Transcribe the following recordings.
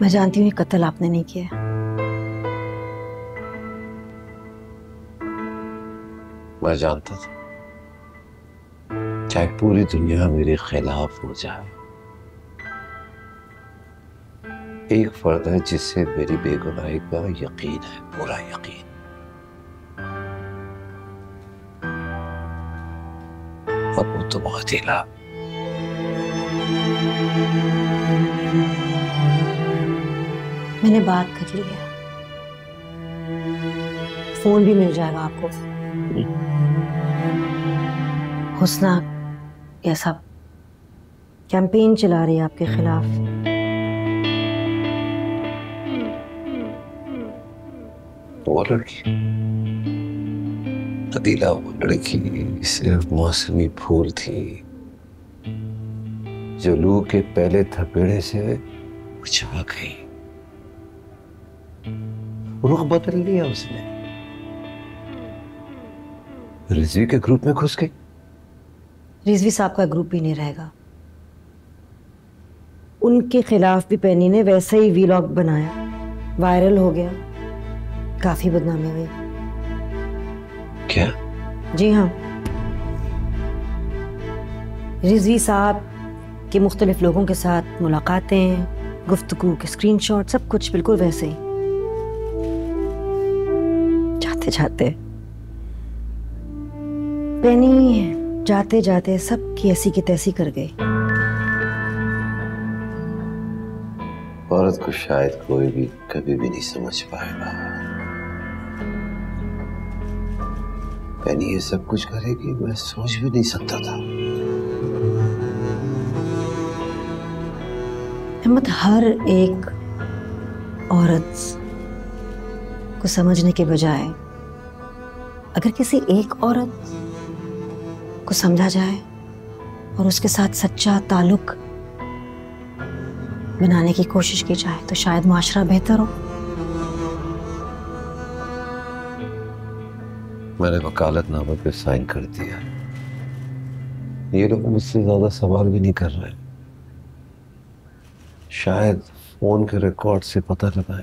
मैं जानती हूँ ये कत्ल आपने नहीं किया। मैं जानता था, चाहे पूरी दुनिया मेरे खिलाफ हो जाए, एक फर्द है जिससे मेरी बेगुनाही का यकीन है, पूरा यकीन। और वो तो बहुत ही लाभ। मैंने बात कर ली है, फोन भी मिल जाएगा आपको। हुस्ना कैसा कैंपेन चला रही है आपके खिलाफ। वो लड़की अदीला, वो लड़की सिर्फ मौसमी फूल थी जो लू के पहले थपेड़े से मुरझा गई। रुख बदल लिया उसने, रिजवी के ग्रुप में घुस गई। रिजवी साहब का ग्रुप ही नहीं रहेगा। उनके खिलाफ भी पेनी ने वैसा ही वीलॉग बनाया, वायरल हो गया, काफी बदनामी हुई। क्या? जी हाँ, रिजवी साहब के मुख्तलिफ लोगों के साथ मुलाकातें, गुफ्तगू के स्क्रीनशॉट, सब कुछ बिल्कुल वैसे ही। जाते जाते पेनी जाते जाते सबकी ऐसी की तैसी कर गई। औरत को शायद कोई भी कभी भी नहीं समझ पाएगा। पेनी ये सब कुछ करेगी, मैं सोच भी नहीं सकता था। अहमद, हर एक औरत को समझने के बजाय अगर किसी एक औरत को समझा जाए और उसके साथ सच्चा ताल्लुक बनाने की कोशिश की जाए तो शायद माशरा बेहतर हो। मैंने वकालतनामे पे साइन कर दिया। ये लोग मुझसे ज्यादा सवाल भी नहीं कर रहे। शायद फोन के रिकॉर्ड से पता लगाए।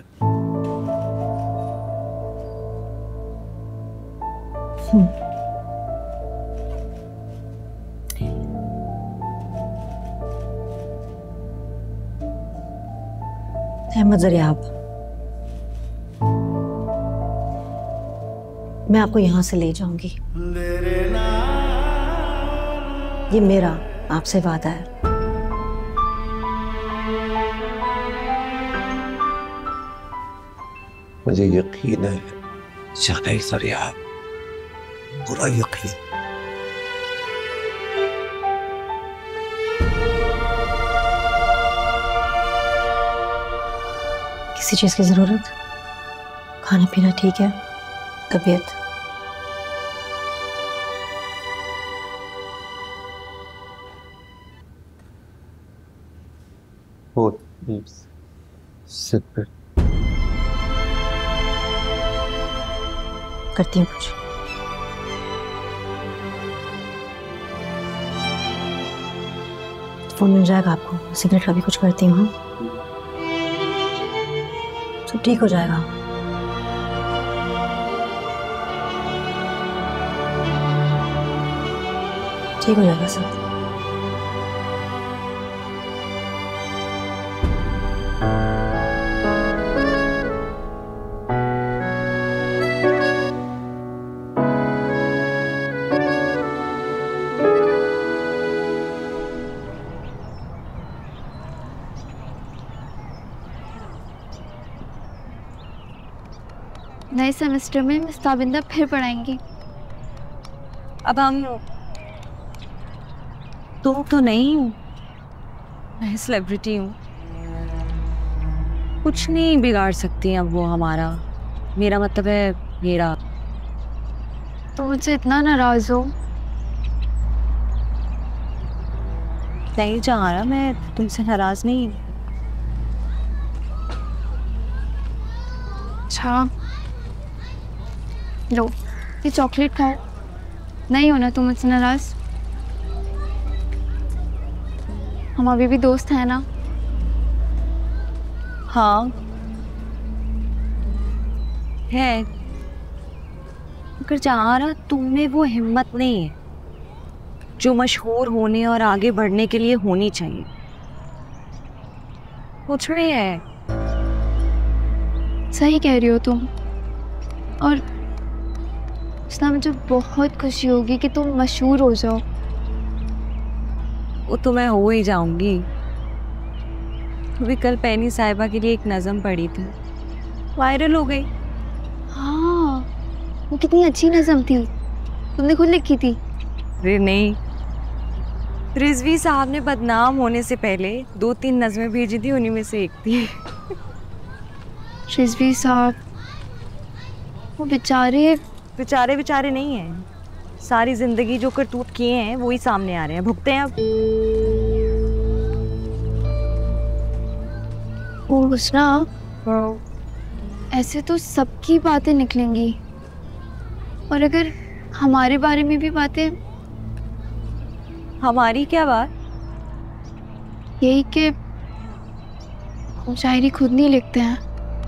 अहमद ज़रियाब, मैं आपको यहां से ले जाऊंगी। ये मेरा आपसे वादा है। मुझे यकीन है जाने ज़रियाब, पूरा यकीन। किसी चीज की जरूरत? खाना पीना ठीक है? तबीयत? वो सिर पे करती हूँ कुछ। फोन मिल जाएगा आपको, सिगरेट का भी कुछ करती हूँ। सब ठीक हो जाएगा। ठीक हो जाएगा सब। नए सेमेस्टर में मिस ताबिंदा फिर पढ़ाएंगी। अब हम तुम तो नहीं हूँ, मैं सेलिब्रिटी हूँ, कुछ नहीं बिगाड़ सकती अब वो हमारा। मेरा मतलब है मेरा। तो मुझसे इतना नाराज हो? नहीं चाह रहा, मैं तुमसे नाराज नहीं। अच्छा लो, ये चॉकलेट खाओ। नहीं हो ना तुम मुझसे नाराज? हम अभी भी दोस्त हैं ना? हाँ है, मगर जहारा तुम में वो हिम्मत नहीं है जो मशहूर होने और आगे बढ़ने के लिए होनी चाहिए। कुछ नहीं है। सही कह रही हो तुम। और उसना मुझे बहुत खुशी होगी कि तुम मशहूर हो जाओ। वो तो मैं हो ही जाऊंगी। अभी कल पैनी साहिबा के लिए एक नज़म पढ़ी थी, वायरल हो गई। हाँ, वो कितनी अच्छी नज़म थी। तुमने खुद लिखी थी? अरे नहीं, रिजवी साहब ने बदनाम होने से पहले 2-3 नज़में भेजी थी, उन्हीं में से एक थी। रिजवी साहब, वो बेचारे बेचारे नहीं हैं, सारी जिंदगी जो करतूत किए हैं वो ही सामने आ रहे हैं, भुगते हैं अब। वो हुस्ना, ऐसे तो सबकी बातें निकलेंगी, और अगर हमारे बारे में भी बातें। हमारी क्या बात? यही कि हम शायरी खुद नहीं लिखते हैं।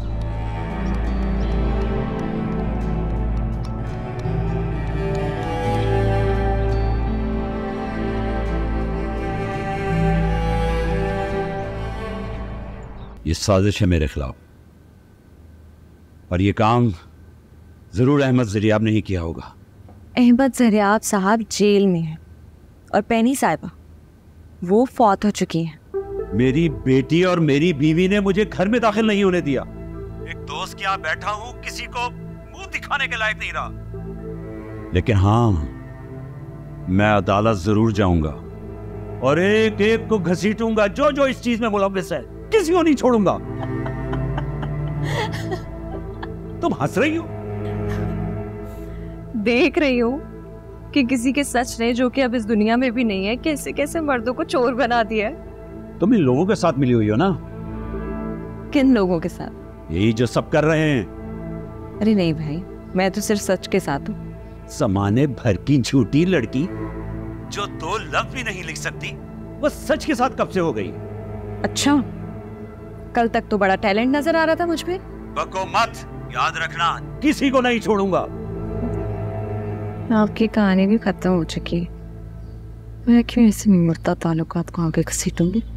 ये साजिश है मेरे खिलाफ, और ये काम जरूर अहमद ज़रियाब ने ही किया होगा। अहमद ज़रियाब साहब जेल में हैं और पैनी साहिबा वो फौत हो चुकी हैं। मेरी बेटी और मेरी बीवी ने मुझे घर में दाखिल नहीं होने दिया। एक दोस्त के यहाँ बैठा हूं, किसी को मुंह दिखाने के लायक नहीं रहा। लेकिन हाँ, मैं अदालत जरूर जाऊंगा और एक एक को घसीटूंगा जो जो इस चीज में मुलव्विस है, किसी को नहीं छोड़ूंगा। तुम हंस रही हो? देख रही हूँ कि किसी के सच ने, जो कि अब इस दुनिया में भी नहीं है, कैसे कैसे मर्दों को चोर बना दिया है। तुम इन लोगों के साथ मिली हुई हो ना? किन लोगों के साथ? यही जो सब कर रहे हैं। अरे नहीं भाई, मैं तो सिर्फ सच के साथ हूँ। ज़माने भर की झूठी लड़की जो 2 लफ्ज भी नहीं लिख सकती, वो सच के साथ कब से हो गई? अच्छा, कल तक तो बड़ा टैलेंट नजर आ रहा था मुझ पे। बको मत, याद रखना, किसी को नहीं छोड़ूंगा। आपकी कहानी भी खत्म हो चुकी है, मैं क्यों ऐसे मुर्दा ताल्लुकात को आगे घसीटूंगी?